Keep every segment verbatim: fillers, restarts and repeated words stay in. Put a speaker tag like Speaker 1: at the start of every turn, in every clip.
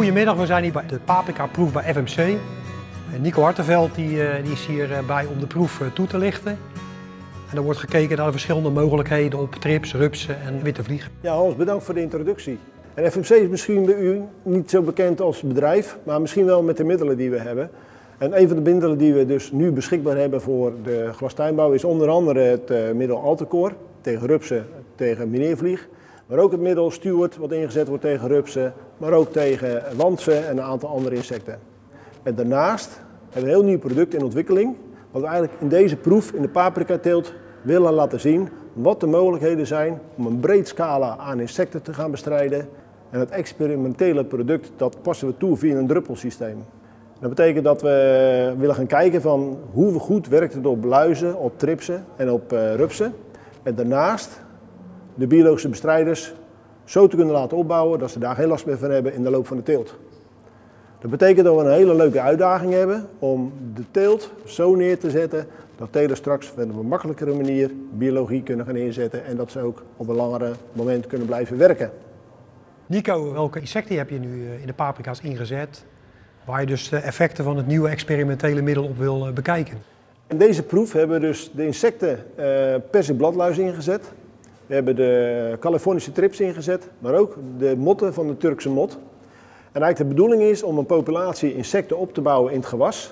Speaker 1: Goedemiddag, we zijn hier bij de paprika-proef bij F M C. Nico Hartenveld die, die is hierbij om de proef toe te lichten. En er wordt gekeken naar de verschillende mogelijkheden op trips, rupsen en witte vlieg.
Speaker 2: Ja, Hans, bedankt voor de introductie. En F M C is misschien bij u niet zo bekend als bedrijf, maar misschien wel met de middelen die we hebben. En een van de middelen die we dus nu beschikbaar hebben voor de glastuinbouw is onder andere het uh, middel Altecore tegen rupsen, tegen mineervlieg. Maar ook het middel Stewart wat ingezet wordt tegen rupsen, maar ook tegen wantsen en een aantal andere insecten. En daarnaast hebben we een heel nieuw product in ontwikkeling, wat we eigenlijk in deze proef in de paprikateelt willen laten zien wat de mogelijkheden zijn om een breed scala aan insecten te gaan bestrijden. En het experimentele product dat passen we toe via een druppelsysteem. Dat betekent dat we willen gaan kijken van hoe goed werkt het op luizen, op tripsen en op uh, rupsen. En daarnaast de biologische bestrijders zo te kunnen laten opbouwen dat ze daar geen last meer van hebben in de loop van de teelt. Dat betekent dat we een hele leuke uitdaging hebben om de teelt zo neer te zetten dat telers straks op een makkelijkere manier biologie kunnen gaan inzetten en dat ze ook op een langere moment kunnen blijven werken.
Speaker 1: Nico, welke insecten heb je nu in de paprika's ingezet, waar je dus de effecten van het nieuwe experimentele middel op wil bekijken?
Speaker 2: In deze proef hebben we dus de insecten uh, perziebladluis ingezet. We hebben de Californische trips ingezet, maar ook de motten van de Turkse mot. En eigenlijk de bedoeling is om een populatie insecten op te bouwen in het gewas.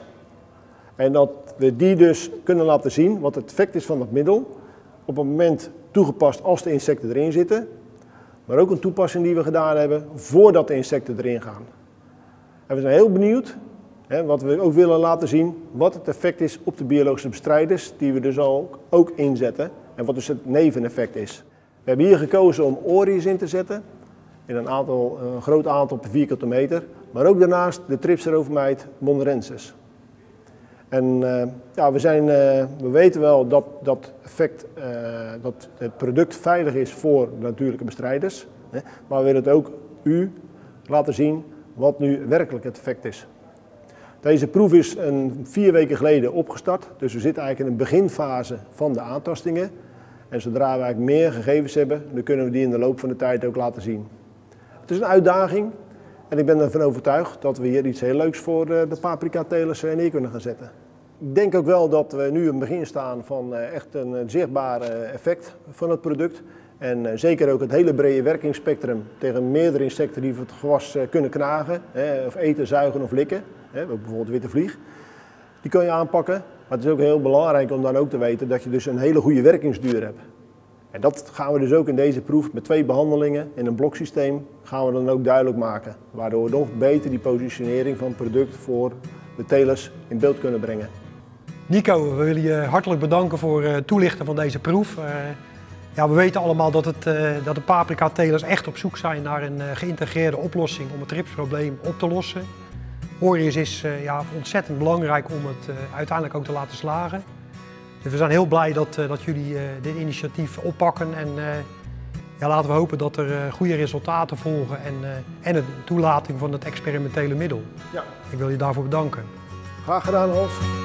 Speaker 2: En dat we die dus kunnen laten zien wat het effect is van het middel. Op het moment toegepast als de insecten erin zitten. Maar ook een toepassing die we gedaan hebben voordat de insecten erin gaan. En we zijn heel benieuwd, hè, wat we ook willen laten zien, wat het effect is op de biologische bestrijders die we dus ook, ook inzetten. En wat dus het neveneffect is. We hebben hier gekozen om Orius in te zetten. In een, aantal, een groot aantal per vierkante meter. Maar ook daarnaast de Tripserovermijt monerensis. En uh, ja, we, zijn, uh, we weten wel dat dat effect, uh, dat het product veilig is voor natuurlijke bestrijders. Hè, maar we willen het ook u laten zien wat nu werkelijk het effect is. Deze proef is een vier weken geleden opgestart. Dus we zitten eigenlijk in een beginfase van de aantastingen. En zodra we eigenlijk meer gegevens hebben, dan kunnen we die in de loop van de tijd ook laten zien. Het is een uitdaging en ik ben ervan overtuigd dat we hier iets heel leuks voor de paprikatelers neer kunnen gaan zetten. Ik denk ook wel dat we nu een begin staan van echt een zichtbaar effect van het product. En zeker ook het hele brede werkingsspectrum tegen meerdere insecten die het gewas kunnen knagen, of eten, zuigen of likken. Bijvoorbeeld witte vlieg. Die kun je aanpakken. Maar het is ook heel belangrijk om dan ook te weten dat je dus een hele goede werkingsduur hebt. En dat gaan we dus ook in deze proef met twee behandelingen in een bloksysteem gaan we dan ook duidelijk maken. Waardoor we nog beter die positionering van het product voor de telers in beeld kunnen brengen.
Speaker 1: Nico, we willen je hartelijk bedanken voor het toelichten van deze proef. Uh, ja, we weten allemaal dat, het, uh, dat de paprikatelers echt op zoek zijn naar een uh, geïntegreerde oplossing om het tripsprobleem op te lossen. Orius is uh, ja, ontzettend belangrijk om het uh, uiteindelijk ook te laten slagen. Dus we zijn heel blij dat, uh, dat jullie uh, dit initiatief oppakken en uh, ja, laten we hopen dat er uh, goede resultaten volgen en, uh, en de toelating van het experimentele middel.
Speaker 2: Ja.
Speaker 1: Ik wil je daarvoor bedanken.
Speaker 2: Graag gedaan, Hans.